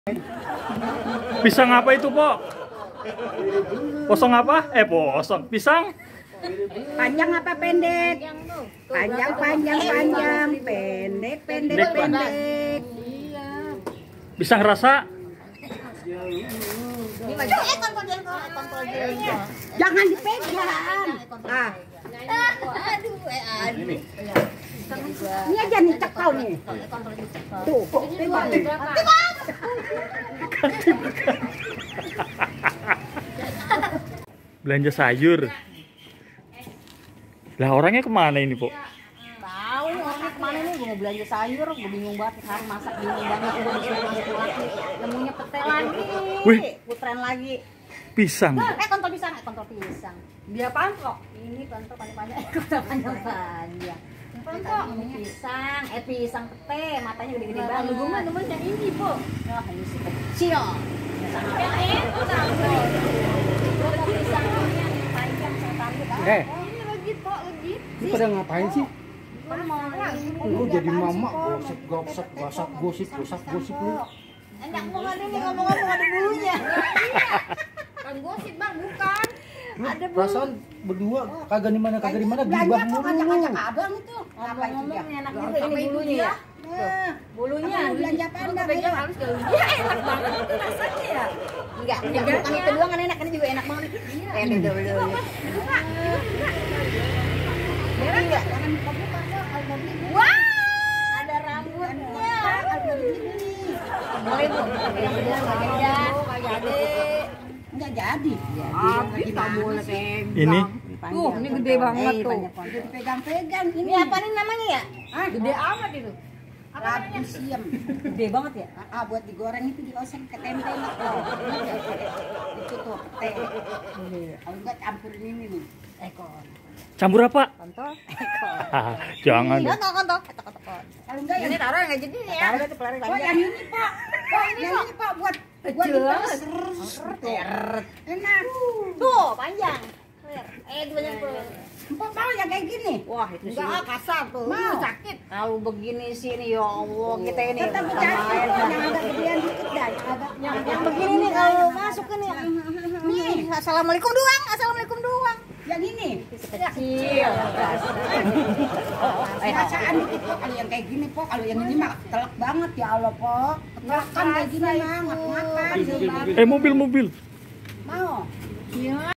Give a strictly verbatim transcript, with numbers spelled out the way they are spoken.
Pisang apa itu, Po? Posong apa? Eh, posong. Pisang? Panjang apa pendek? Panjang, panjang, panjang. Pendek, pendek, pendek. Pisang rasa? Jangan dipegang. Ah. Ini aja nih cekau nih. Tuh, pegang. Belanja sayur. Lah orangnya kemana ini, Po? Tahu nih orangnya kemana nih? Gue mau belanja sayur, gue bingung banget. Sekarang masak bingung banget. Gue disuruh masuk lagi. Nemunya pete lagi. Wih. Putren lagi. Pisang. Eh kontol pisang, eh kontol pisang. Dia apaan kok? Ini kontol panjang-panjang, eh kontol panjang-panjang. Ini pisang, eh pisang pete, matanya gede-gede banget. Gue mah temen yang ini, Po. Oh, ini si kecil. Eh, ini lagi, Po, lagi. ini pada ngapain sih? Lu jadi mama gosip gosip gosip gosip gosip gosip lu. Enak banget ini ngomong-ngomong ada bulunya. Kan gosip Bang, bukan. Ada perasaan berdua kagak di mana kagak di mana gibah mulu. Ngajak-ngajak abang itu. Apa itu dia? Enak juga ini bulunya ya. Nah, Bulunya belanja pandang itu. halus kalau dia enak banget itu rasanya ya. Enggak, enggak bukan itu doang kan enak, ini juga enak banget. Eh, itu dulu. Beres enggak? Jangan buka-buka kok, kalau mau beli. Wah! Ada rambutnya. Kalau beli beli. Boleh, Bu. Yang benar enggak jadi. Enggak jadi. Habis kamu boleh pegang. Ini Tuh, ini gede banget tuh. Dipegang-pegang. Ini apa nih namanya ya? Ah, Gede amat itu. Labu siam. Gede banget ya? Ah, buat digoreng itu dioseng ke tempe enak loh. Itu tuh teh. Kalau enggak campurin ini nih. Ekor. campur apa? Kontol. Ah, jangan. Enggak enggak kontol. Kontol. Kalau enggak Ini taruh enggak jadi ya. taruh itu pelari lagi. Oh, yang ini, Pak. Oh, ini yang ini, Pak, buat buat Jelas. diperes. Enak. Tuh, panjang. Eh, itu banyak tuh. Empok mau yang kayak gini. Wah, itu Enggak, sih. kasar tuh. Mau. Sakit. Kalau begini sih nih ya Allah, kita ini Tetap bukan cari main. yang agak gedean dikit dah, yang agak Yang, yang begini nih kalau masuk ke nih. Nih, assalamualaikum doang, assalamualaikum doang. yang ini. Kecil. Eh, rasaan dikit kok kalau yang kayak gini, Pok. Kalau yang ini mah telak banget ya Allah, Pok. Telak kan kayak gini mah, makan. Eh, mobil mobil. Mau.